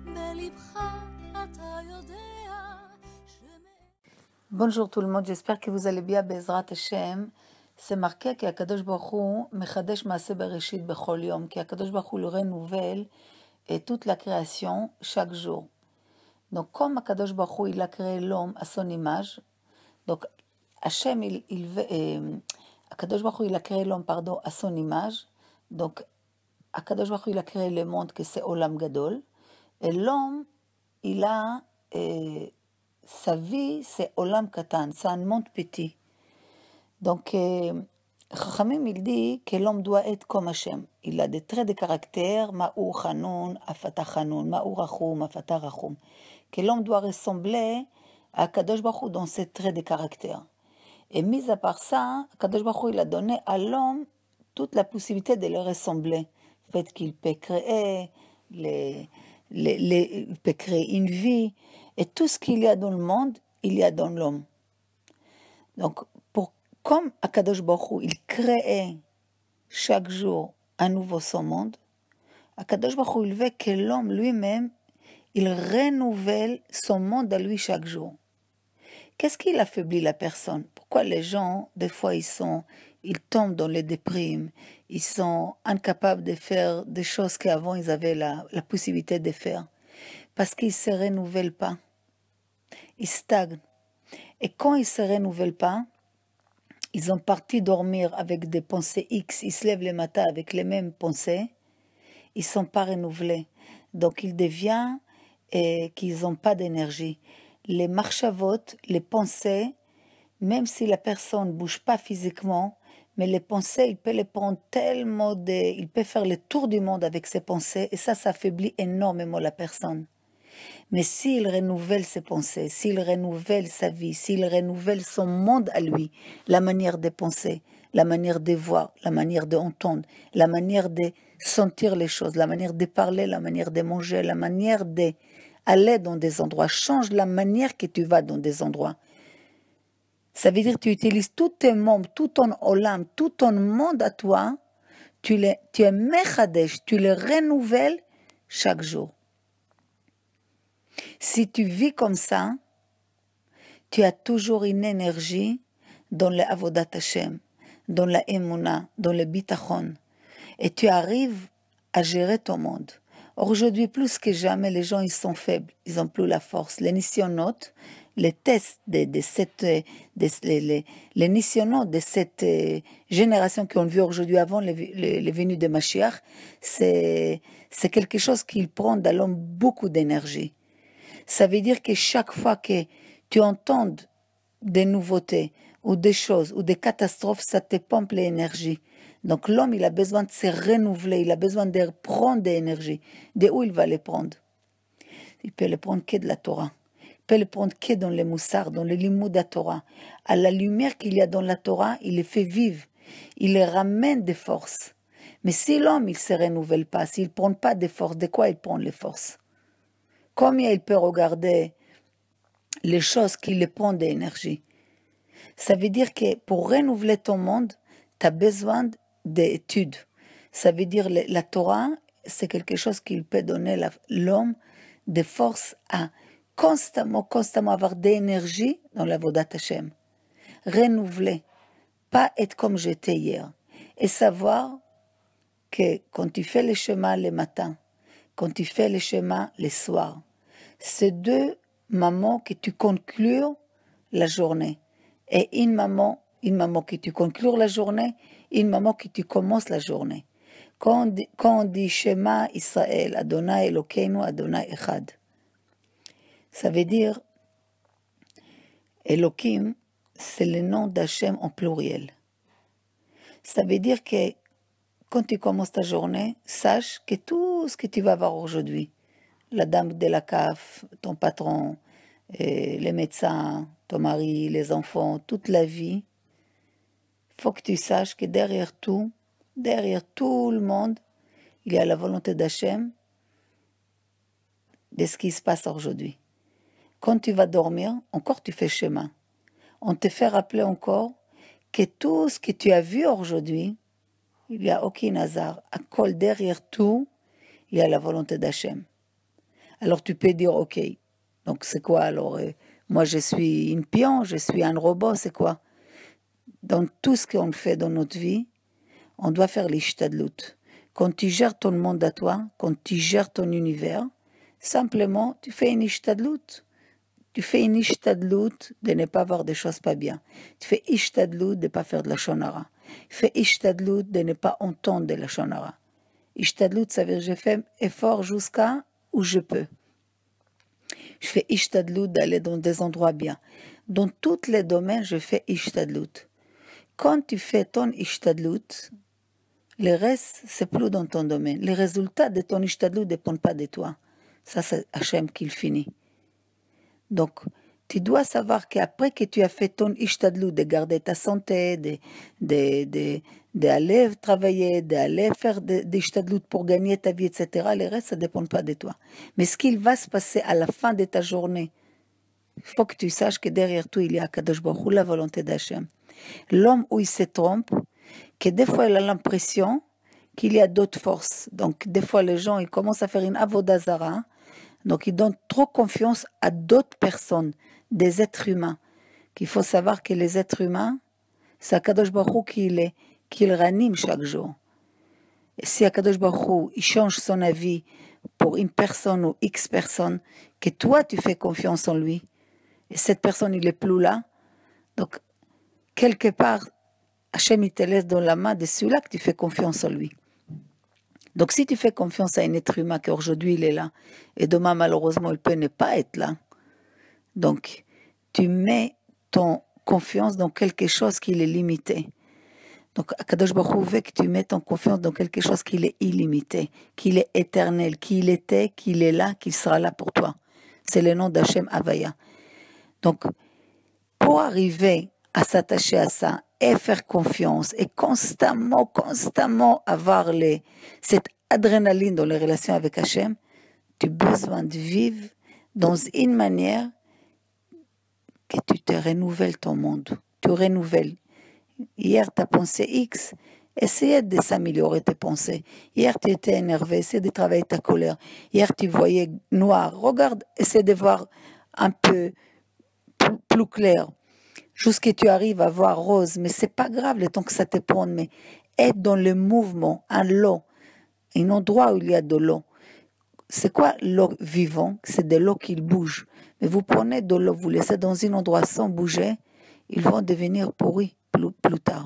Bonjour tout le monde, j'espère que vous allez bien, Bezrat Hashem. C'est marqué qu'Akadosh Baruch Hu mechadesh maaseh bereshit bechol yom, qu'Akadosh Baruch Hu le renouvelle et toute la création chaque jour. Donc comme Akadosh Baruch Hu il a créé l'homme à son image, donc Hashem Akadosh Baruch Hu il a créé l'homme à son image, donc Akadosh Baruch Hu il a créé le monde que c'est Olam Gadol, et l'homme il a sa vie, c'est Olam Katan, c'est un monde petit. Donc, Chachamim, il dit que l'homme doit être comme Hachem. Il a des traits de caractère, Ma'ou Chanoun, Afata Chanoun, Ma'ou Rachum, Afata Rachum. Que l'homme doit ressembler à Kadosh Baruch Hu dans ses traits de caractère. Et mis à part ça, Kadosh Baruch Hu, il a donné à l'homme toute la possibilité de le ressembler. Le fait qu'il peut créer, il peut créer une vie. Et tout ce qu'il y a dans le monde, il y a dans l'homme. Donc, comme Akadosh Baruch Hu, il crée chaque jour un nouveau son monde, Akadosh Baruch Hu, il veut que l'homme lui-même, il renouvelle son monde à lui chaque jour. Qu'est-ce qui affaiblit la personne? Pourquoi les gens, des fois, ils tombent dans les déprimes, ils sont incapables de faire des choses qu'avant ils avaient la possibilité de faire? Parce qu'ils ne se renouvellent pas. Ils stagnent. Et quand ils ne se renouvellent pas, ils ont parti dormir avec des pensées X, ils se lèvent le matin avec les mêmes pensées, ils ne sont pas renouvelés. Donc il devient qu'ils n'ont pas d'énergie. Les marchavot, les pensées, même si la personne ne bouge pas physiquement, mais les pensées, il peut les prendre tellement il peut faire le tour du monde avec ses pensées, et ça affaiblit énormément la personne. Mais s'il renouvelle ses pensées, s'il renouvelle sa vie, s'il renouvelle son monde à lui, la manière de penser, la manière de voir, la manière d'entendre, la manière de sentir les choses, la manière de parler, la manière de manger, la manière d'aller dans des endroits, change la manière que tu vas dans des endroits. Ça veut dire que tu utilises tous tes membres, tout ton olam, tout ton monde à toi, tu es mechadesh, tu les renouvelles chaque jour. Si tu vis comme ça, tu as toujours une énergie dans le Avodat Hashem, dans la Emunah, dans le Bitachon, et tu arrives à gérer ton monde. Aujourd'hui, plus que jamais, les gens ils sont faibles, ils n'ont plus la force. Les nisyonotes, les tests les nisyonotes de cette génération qu'on vit aujourd'hui avant les venues de Mashiach, c'est quelque chose qui prend dans l'homme beaucoup d'énergie. Ça veut dire que chaque fois que tu entends des nouveautés ou des choses ou des catastrophes, ça te pompe l'énergie. Donc l'homme, il a besoin de se renouveler, il a besoin de prendre de l'énergie. De où il va les prendre? Il peut les prendre que de la Torah. Il peut les prendre que dans les moussards, dans les limoud de la Torah. À la lumière qu'il y a dans la Torah, il les fait vivre. Il les ramène des forces. Mais si l'homme, il ne se renouvelle pas, s'il ne prend pas des forces, de quoi il prend les forces? Combien il peut regarder les choses qui le prennent d'énergie? Ça veut dire que pour renouveler ton monde, tu as besoin d'études. Ça veut dire que la Torah, c'est quelque chose qui peut donner l'homme des forces à constamment avoir d'énergie dans la Vodat Hashem. Renouveler, pas être comme j'étais hier. Et savoir que quand tu fais le chemin le matin, quand tu fais le chemin le soir, c'est deux moments que tu conclures la journée. Et une maman que tu conclures la journée, une maman que tu commences la journée. Quand on dit Shema Israël, Adonai Elokeinu, Adonai Echad, ça veut dire Elohim, c'est le nom d'Hachem en pluriel. Ça veut dire que quand tu commences ta journée, sache que tout ce que tu vas voir aujourd'hui, la dame de la CAF, ton patron, les médecins, ton mari, les enfants, toute la vie, il faut que tu saches que derrière tout le monde, il y a la volonté d'Hachem de ce qui se passe aujourd'hui. Quand tu vas dormir, encore tu fais chemin. On te fait rappeler encore que tout ce que tu as vu aujourd'hui, il n'y a aucun hasard. À col derrière tout, il y a la volonté d'Hachem. Alors tu peux dire, ok, donc c'est quoi alors moi je suis une pion, je suis un robot, c'est quoi? Dans tout ce qu'on fait dans notre vie, on doit faire l'ishtadlut. Quand tu gères ton monde à toi, quand tu gères ton univers, simplement tu fais une ishtadlut. Tu fais une ishtadlut de ne pas voir des choses pas bien. Tu fais ishtadlut de ne pas faire de la shonara. Tu fais ishtadlut de ne pas entendre de la shonara. Ishtadlut, ça veut dire je fais effort jusqu'à où je peux. Je fais ishtadlut d'aller dans des endroits bien. Dans tous les domaines, je fais ishtadlut. Quand tu fais ton ishtadlut, le reste, c'est plus dans ton domaine. Les résultats de ton ishtadlut ne dépendent pas de toi. Ça, c'est Hachem qui le finit. Donc, tu dois savoir qu'après que tu as fait ton ishtadlut, de garder ta santé, d'aller travailler, d'aller faire des ishtadlut pour gagner ta vie, etc., le reste, ça ne dépend pas de toi. Mais ce qu'il va se passer à la fin de ta journée, il faut que tu saches que derrière tout, il y a Kadosh Baruch Hu, la volonté d'Hachem. L'homme, où il se trompe, que des fois, il a l'impression qu'il y a d'autres forces. Donc, des fois, les gens, ils commencent à faire une avodah zara. Donc, ils donnent trop confiance à d'autres personnes, des êtres humains. Qu'il faut savoir que les êtres humains, c'est Akadosh Baruch Hu qui le ranime chaque jour. Et si Akadosh Baruch Hu, il change son avis pour une personne ou X personnes, que toi, tu fais confiance en lui, et cette personne, il n'est plus là, donc, quelque part, Hachem, il te laisse dans la main de celui-là que tu fais confiance en lui. Donc, si tu fais confiance à un être humain qu'aujourd'hui il est là, et demain, malheureusement, il peut ne pas être là, donc, tu mets ton confiance dans quelque chose qui est limité. Donc, Akadosh Baruch Hu veut que tu mettes ton confiance dans quelque chose qui est illimité, qui est éternel, qu'il était, qu'il est là, qu'il sera là pour toi. C'est le nom d'Hachem Havaya. Donc, pour arriver à s'attacher à ça, et faire confiance, et constamment avoir cette adrénaline dans les relations avec Hachem, tu as besoin de vivre dans une manière que tu te renouvelles ton monde. Tu renouvelles. Hier, tu as pensé X, essayez de s'améliorer tes pensées. Hier, tu étais énervé, essaie de travailler ta colère. Hier, tu voyais noir. Regarde, essaie de voir un peu plus clair. Jusqu'à ce que tu arrives à voir rose, mais c'est pas grave le temps que ça te prend, mais être dans le mouvement, l'eau, un endroit où il y a de l'eau. C'est quoi l'eau vivant? C'est de l'eau qui bouge. Mais vous prenez de l'eau, vous laissez dans un endroit sans bouger, ils vont devenir pourris plus tard.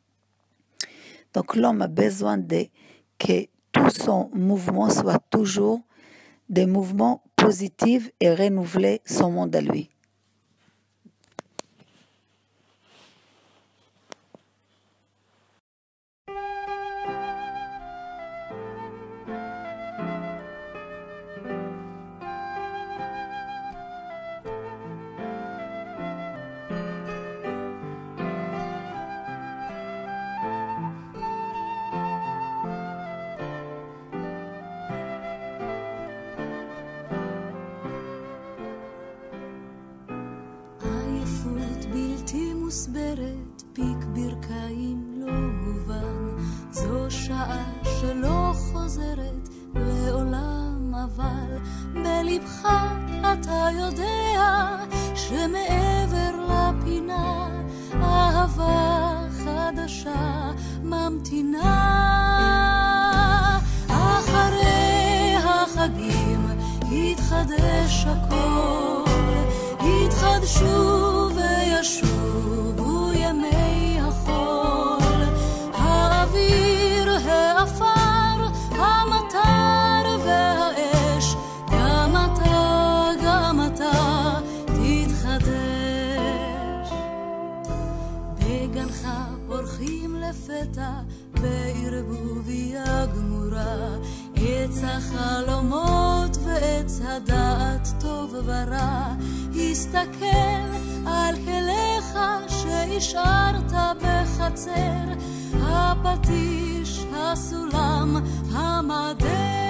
Donc l'homme a besoin que tout son mouvement soit toujours des mouvements positifs et renouveler son monde à lui. מוסברת, פיק ברכיים לא מובן, זו שעה שלא חוזרת לעולם, אבל בלבך אתה יודע שמעבר לפינה אהבה חדשה ממתינה. אחרי החגים יתחדש הכל, יתחדשו וישובו ימי החול, האוויר, האפר, המטר והאש, גם אתה תתחדש. בגנך פורחים לפתע בערבוביה גמורה, עץ החלומות ועץ הדעת טוב ורע, הסתכל על כליך שהשארת בחצר, הפטיש, הסולם, המדר.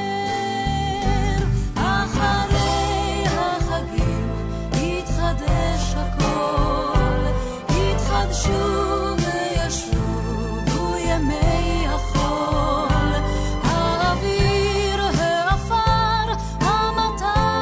אחרי החגים יתחדש הכל, יתחדשו וישובו ימי החול, האוויר, האפר, המטר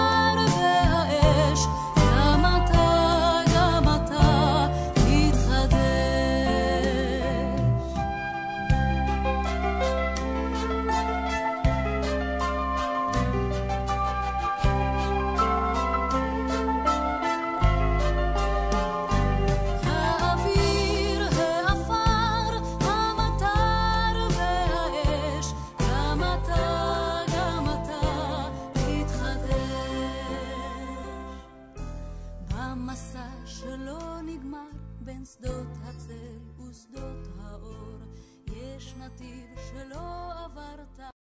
המסע שלא נגמר בין שדות הצל ושדות האור, יש נתיב שלא עברת